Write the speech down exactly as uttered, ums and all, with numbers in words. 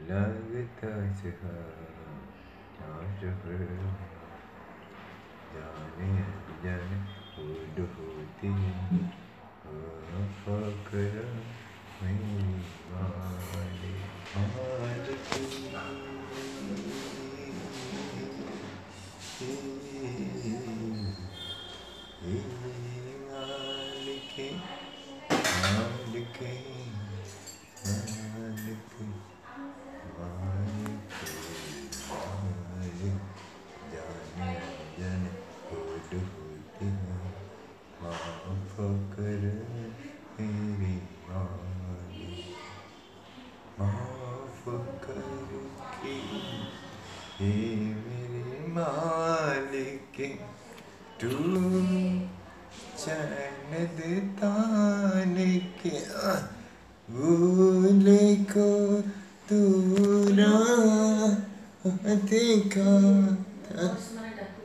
लगता था आज फिर जाने जाने उड़ होती फकर मेरी वाली हाल की हाल के हाल के हाल के जाने जाने उड़ होती है माफ कर मेरी वाली माफ कर के हे मेरे मालिक तू चैन तान के भूले को तू ना देखा था।